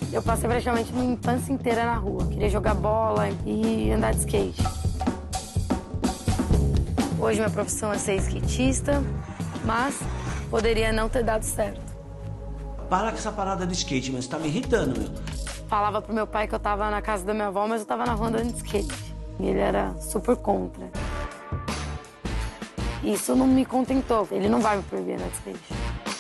Eu passei praticamente minha infância inteira na rua. Queria jogar bola e andar de skate. Hoje minha profissão é ser skatista, mas poderia não ter dado certo. Para com essa parada do skate, mas tá me irritando, meu. Falava pro meu pai que eu tava na casa da minha avó, mas eu tava na rua andando de skate. E ele era super contra. Isso não me contentou. Ele não vai me proibir andar de skate.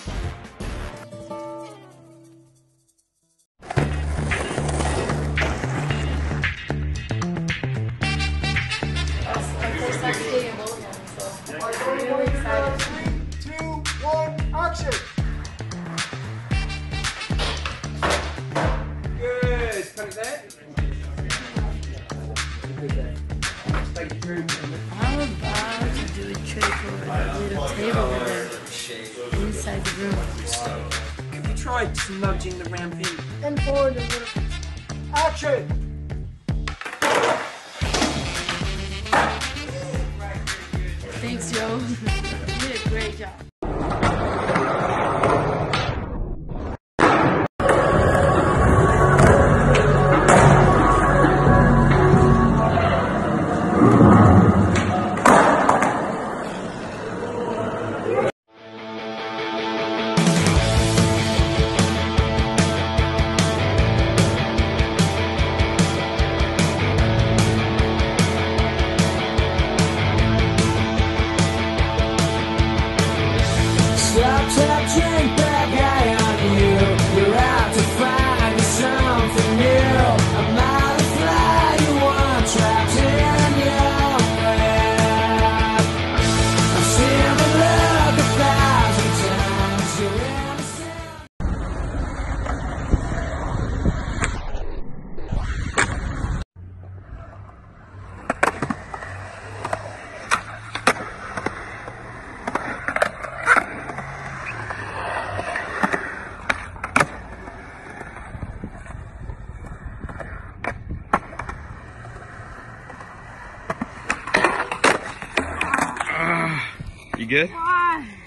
I'm about to do a trick over that little table over there, inside the room. Have you tried smudging the ramp in? And forward a little. Action! Thanks, Joe. You did a great job. You good?